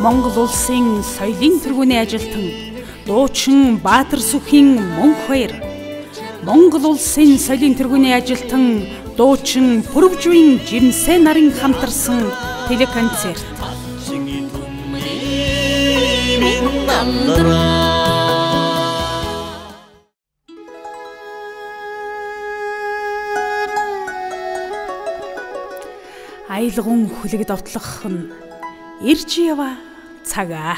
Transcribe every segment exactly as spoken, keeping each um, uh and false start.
Монгол улсын соёлын тэргүүний ажилтан дуучин Баатар Сүхийн мөнх баяр. Монгол улсын соёлын тэргүүний ажилтан дуучин Пүрвжвийн Жимсэ нарын хамтарсан телеконцерт. Аялгун хүлэг довтлох нь ирж ява цагаа.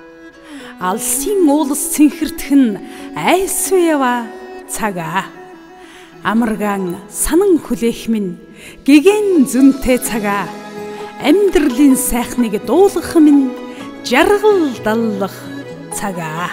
Алсын уулс цэнхэрдэх нь айсв ява цагаа. Амаргаан санан хүлээх минь гэгэн зүнтэй цагаа. Амьдралын сайхныг дуулгах минь жаргал даллах цагаа.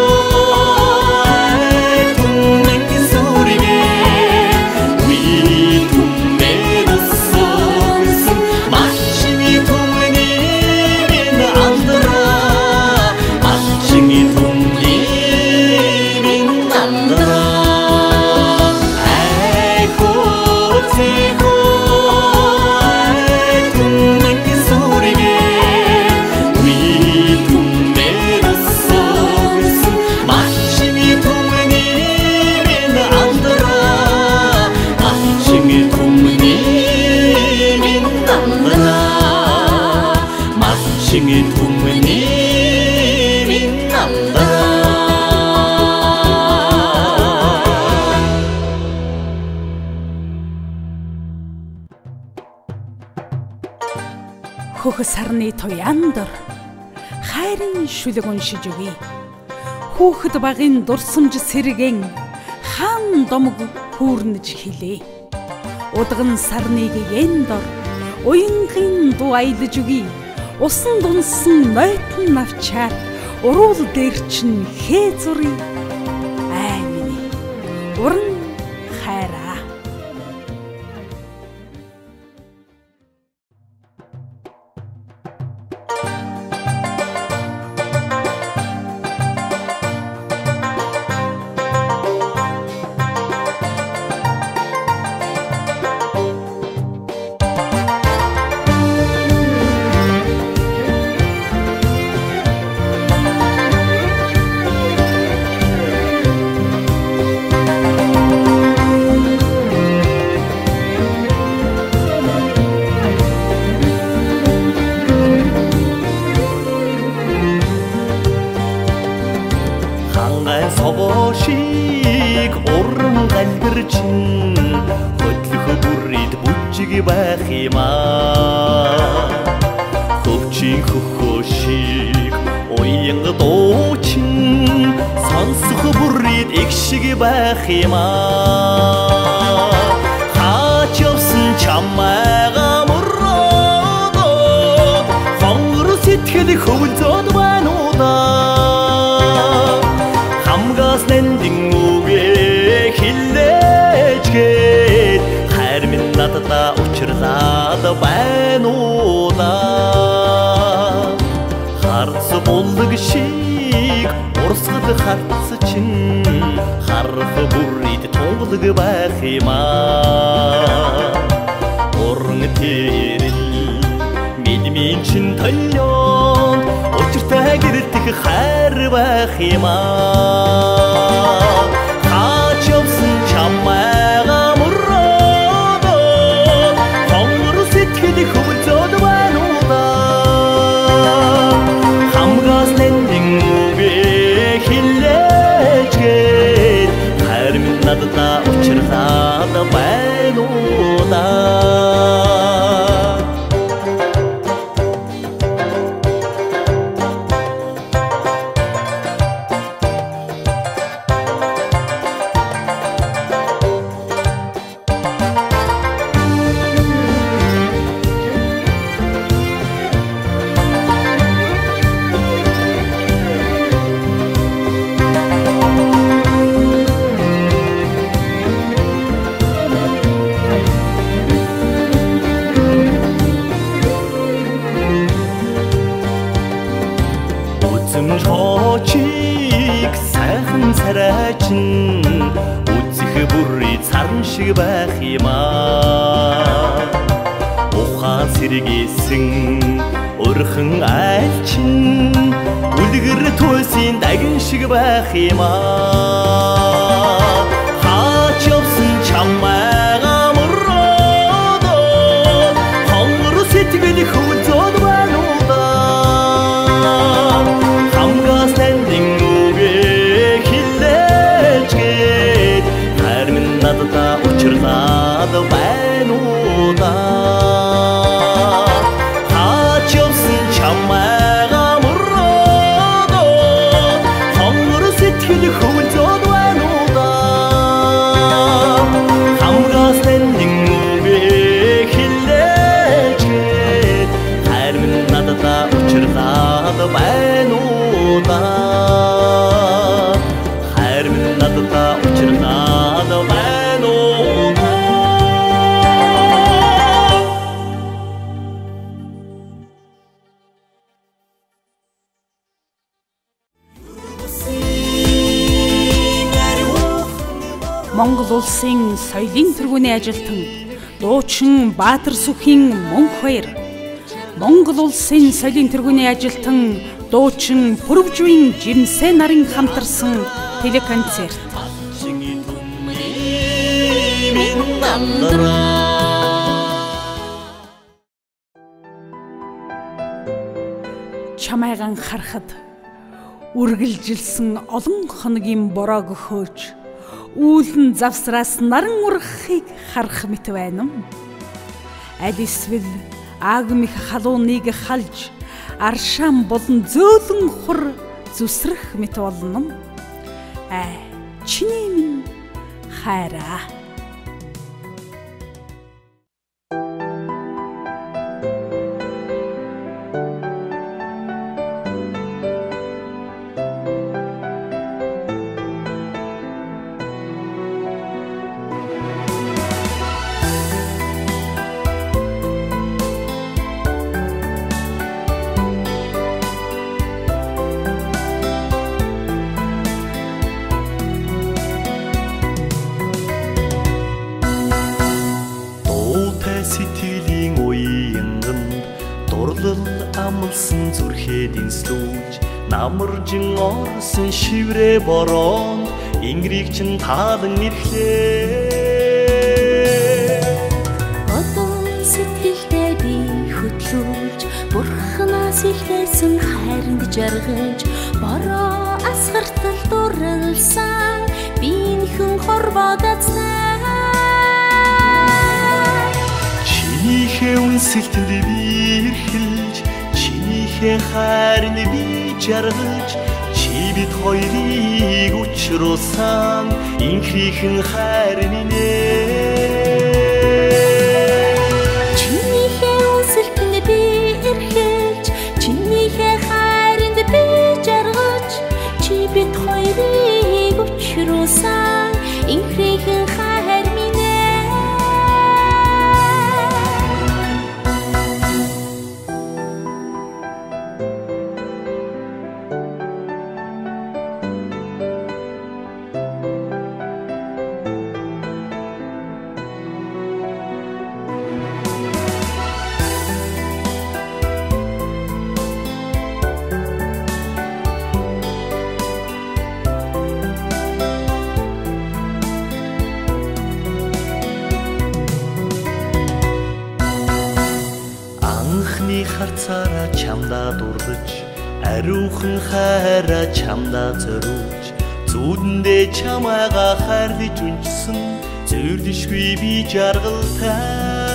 We 징이 부모님이 남다. Хөхсарны тояндор хайрын шүлэг уншижүгий. Хүүхэд багын дурсамж сэргэн хаан домог хүүрнэж хилээ. Удган сарныг яндор уянгын дуу аялж үгий. Усан дунсан нойтон навчаар уруул дээр чин хээ зурий. Ай миний уран хайраа. Собошиг урам галбирчин хөдлөх бүрийд бүжиг байх юмаа. Хөвчин хөхөшиг уянга дуучин сонсох бүрийд эгшиг байх юмаа. Хаач явсан чамайгаа мөрөөдөө хонгор сэтгэл хөвөлцөд байна уу да. Хамгаас нэндин үгээ хилээчгээд хайр минь надад учирлаад байна уу да. Харц булдаг шиг урсгал харц чин харах бүрийд тунгалаг байх юмаа. Уран тэрэл мэдмийн чин толион учиртай гэрэлтэх хайр байх юмаа. Хаач явсан чамайгаа мөрөөдөө хонгор сэтгэл хөвөлцөд байна уу да. Хамгаас нэндин үгээ хилээчгээд хайр минь надад учирлаад байна уу да. Чочиг сайхан царайчин үзэх бүрий царн шиг байх юмаа. Ухаан сэргээсэн өрхөн айлчин үлгэр төсийн дагин шиг байх юмаа. Хаач явсан чамайгаа мөрөөдөө хонгор сэтгэл хөвөлцөд байна уу да. Хамгаас нэндин үгээ хилээчгээд хайр минь надад учирлаад байна уу да. Хаач явсан чамайгаа мөрөөдөө хонгор сэтгэл хөвөлцөд байна уу да. Хамгаас нэндин үгээ хилээчгээд хайр минь надад учирлаад байна уу да. Хайр минь надад учирлаад байна уу да. Монгол улсын соёлын тэргүүний ажилтан дуучин Баатар Сүхийн мөнх баяр. Монгол улсын соёлын тэргүүний ажилтан дуучин Пүрвжвийн Жимсээ нарын хамтарсан телеконцерт. чамайг анхаарахад үргэлжилсэн олон хоногийн бороог өхөөж үүлэн завсраас наран ургахыг харах мэт байна уу? Аль эсвэл агмих халууныг халж аршаан болон зөөлөн хур зүсрэх мэт болно. Аа, чиний минь хайраа. Сэтгэлийн уянганд дурлал амлсан зүрхээ дэнслүүлж намаржин орсон шиврээ бороонд ингрийг чин таалан ирлээ. Одон сэтгэлдээ би хөтлүүлж бурхнаас илгээсэн хайранд жаргаж бороо асгартал дурлсан би нөхөн хорвоодацнаа. Чинийхээ үнсэлтэнд би эрхэлж, чинийхээ хайранд би жаргаж, чи бид хоёрыг учруулсан инхрийхэн хайр минь ээ. Чинийхээ үнсэлтэнд би эрхэлж, чинийхээ хайранд би жаргаж, чи бид хоёрыг учруулсан инхрийхэн хайр минь ээ. Анхны харцаараа чамдаа дурлаж, ариухан хайраа чамдаа зориулж, зүудэндээ чамайгаа хайрлаж унжсан зөвлөшгүй би жаргалтай.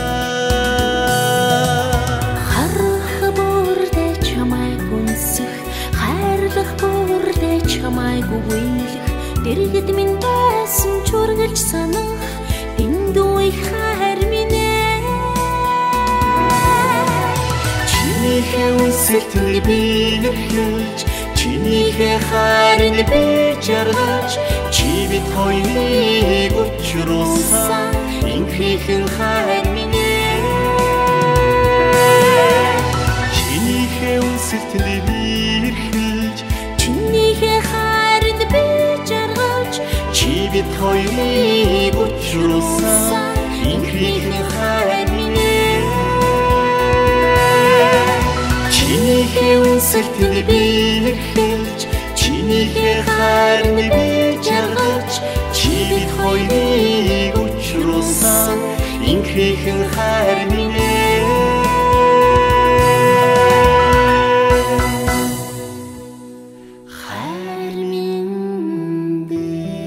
Харах бүрдээ чамайг үнсэх, хайрлах бүрдээ чамайг үгүйлэх, дэргэд минь байсан чургалж санах дэндүү их хайр минь ээ. Чинийхээ үнсэлтэнд би эрхэлж, чинийхээ хайранд би жаргаж, чи бид хоёрыг учруулсан инхрийхэн хайр минь ээ. Чинийхээ үнсэлтэнд би эрхэлж, Чинийхээ хайранд би жаргаж, чи бид хоёрыг учруулсан инхрийхэн хайр минь ээ. Чинийхээ үнсэлтэнд би эрхэлж, чинийхээ хайранд би жаргаж, чи бид хоёрыг учруулсан инхрийхэн хайр минь ээ. хайр минь дээ.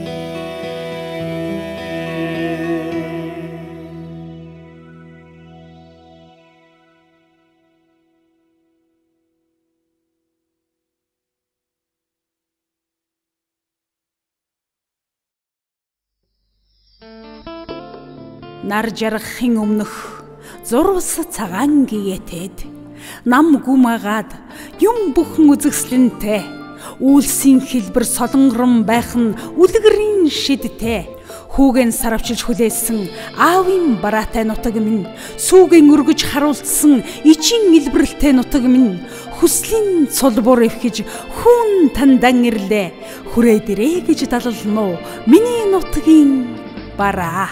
Нар жаргахын өмнөх зурвас цагаан гэгээтэд нам гүмагаад юм бүхэн үзэсгэлэнтэй үйлсийн хэлбэр солонгорон байх нь үлгэрийн шидтэй хүүгэн сарвчилж хүлээсэн аавын бараатай нутаг минь сүүгэн өргөж харуулсан ижин илбэрэлтэй нутаг минь хүслийн цулбуур эвхэж хүн тандан ирлээ хүрээд ирээ гэж далалнуу миний нутгийн бараа.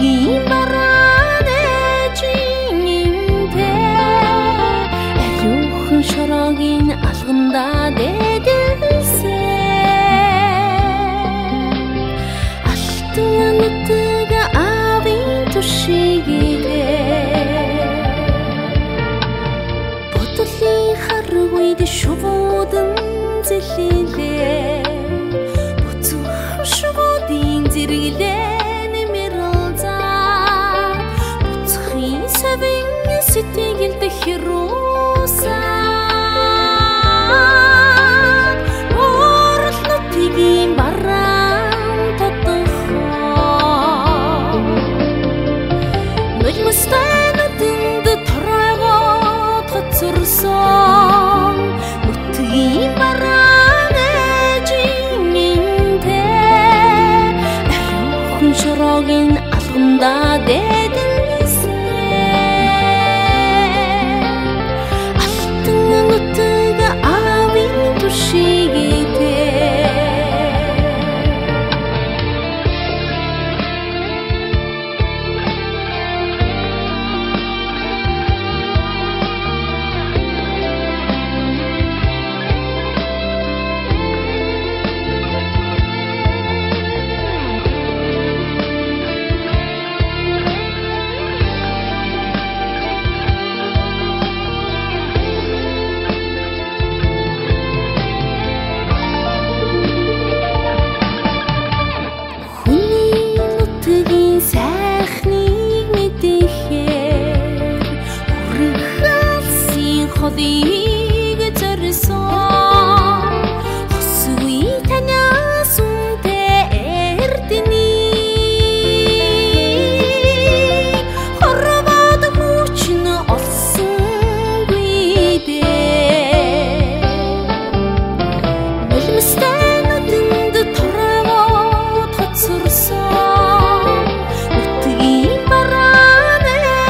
нутгийн барааны жинэмдээ ариухан шороогийн алгандаа дэдэлсэн алтан нутаг аавын түшигээ бодлын харгүйд шувуудан зэлэлээ буцах шувуудын зэрэглээ нэмэрэлзаа буцахын савин сэтгэлд хэрүүсэн орол нутгийн бараан тодорхой нулимстай нүдэнд торойгоо тоцорсон нутгийн бараан жинэмдээ ариухан шороогийн алгандаа дэдэлсэн алтан нутаг аавын түшигээ сайхныг мэдэхээр хүрэх алсын холыг зорьсон хосгүй танаас үнтэй эрдний хорвоод хүчин олсонгүй дээ нулимстай нүдэнд торойгоо тоцорсон нутгийн бараан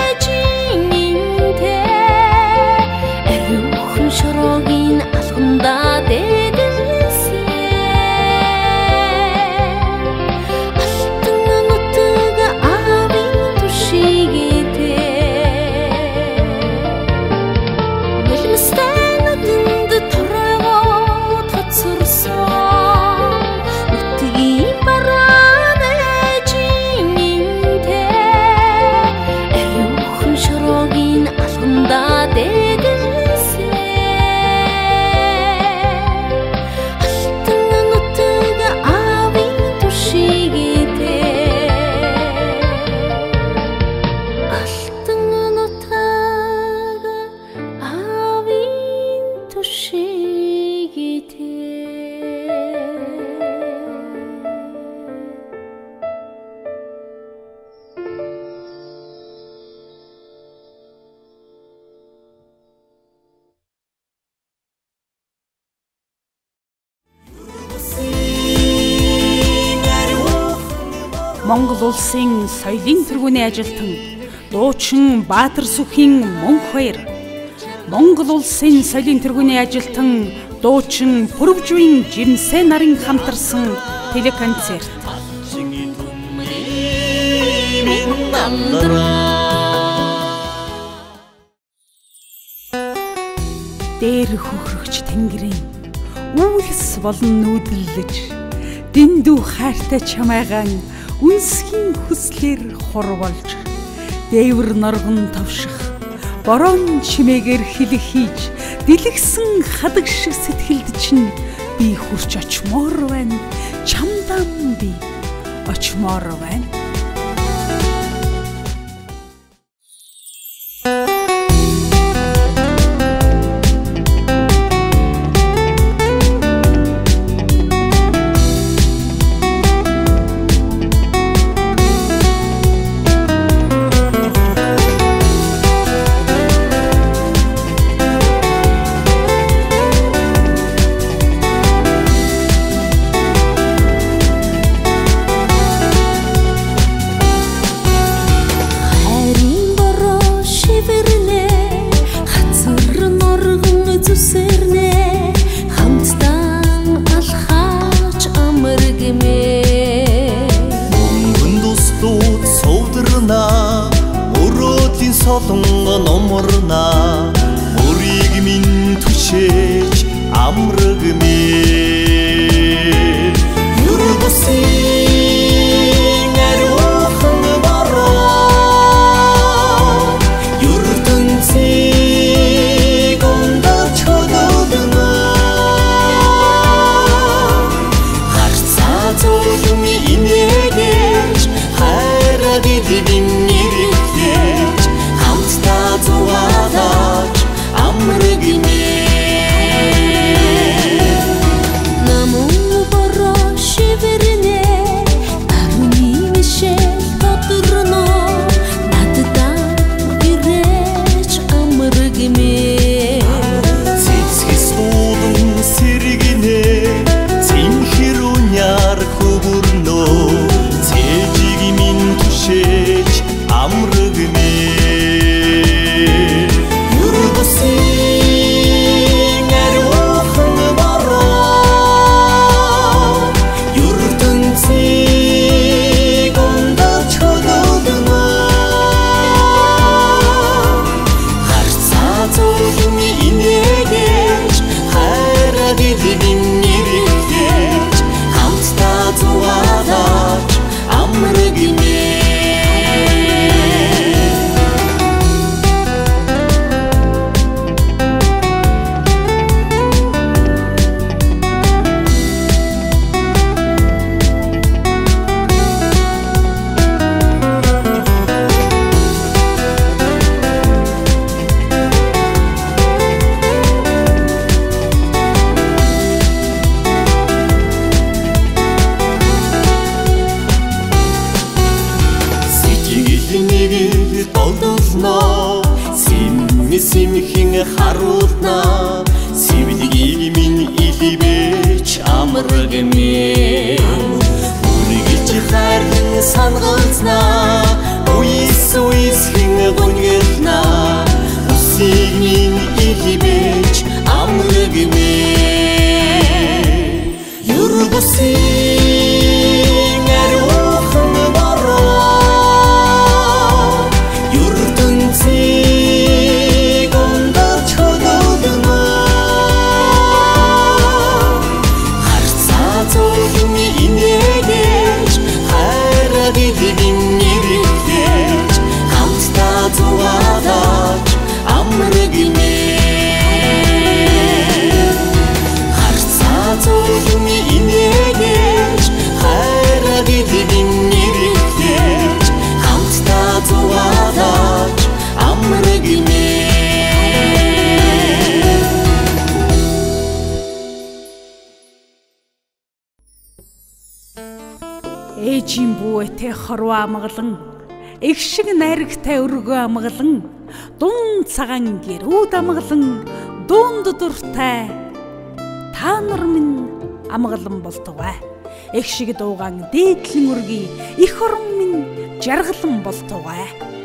жинэмдээ ариухан шороогийн алгандаа дэдэлсэн алтан нутаг аавын түшигээ нулимстай нүдэнд торойгоо тоцорсон нутгийн бараан жинэмдээ ариухан шороогийн алгандаа дэдэлсэн алтан нутаг аавын түшигээ алтан нутаг аавын түшигээ Монгол улсын соёлын тэргүүний ажилтан дуучин Баатар сүхийн мөнх баяр, Монгол улсын соёлын тэргүүний ажилтан дуучин Пүрвживийн жимсээ нарын хамтарсан телеконцерт. Дээр хөхрөгч тэнгэрийн үүлс болон нүүдэлж дэндүү хайртай чамайгаан үнсхийн хүслэр хорволж дээвэр норгон товших борон чимээгээр хилэг хийж дэлгсэн хадаг шиг сэтгэлд чинь би хурч очмоор байна чамдан би очмоор байна. болонго номорна мөрийг минь түшээж амраг минь юр бусын ариухан бороо ертөнцийг ондож хөдөлгөнө харцаа зөвлөн инээгэж хайраг идэвин нэрхлэж хамтдаа зугаалаж амраг минь Симхэн харуулна сивдгийг минь илбэж амраг минь үргэлж хайрлан сангалцна уйс уйсхэн гонгэлна усиг минь илбэж амраг минь юр бусын ариухан бороо ертөнцийг ээжийн бүүтэй хорвоо амгалан их шиг найрагтай өргөө амгалан дун цагаан гэрүүд амгалан дунд дуртай та нар минь амгалан болтугай их шиг дуугаан дээдлэн өргий их орон минь жаргалан болтугай